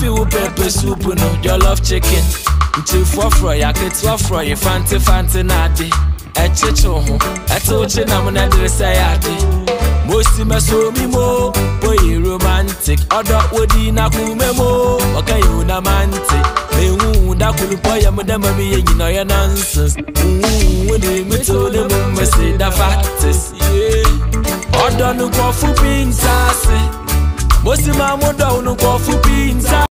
Mafi wo pepper soup no jollof chicken. Until for ya get for you fancy nadi. Echicho ho, etoche na muna dressa yadi. Mosi meso mi mo, boy romantic. Odo wodi na kumemo, okay you na mante. Me da kulupo ya mudama mi ye you know your nonsense. Wodi me to the mum say da facts. Yeah. Odo no go fu pinsa se. Mosi ma mo do no go fu pinsa.